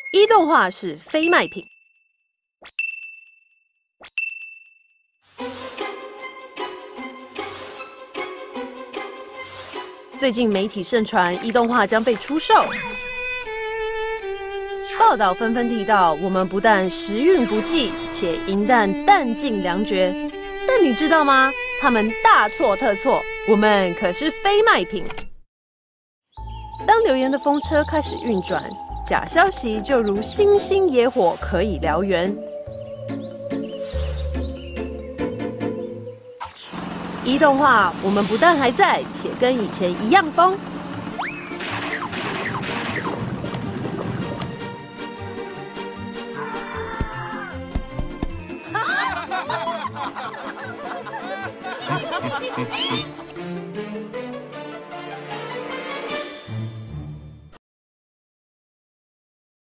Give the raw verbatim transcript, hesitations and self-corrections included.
移动化是非卖品。最近媒体盛传移动化将被出售，报道纷纷提到，我们不但时运不济，且银弹弹尽粮绝。但你知道吗？他们大错特错，我们可是非卖品。当流言的风车开始运转，假消息就如星星野火，可以燎原。移动化，我们不但还在，且跟以前一样疯。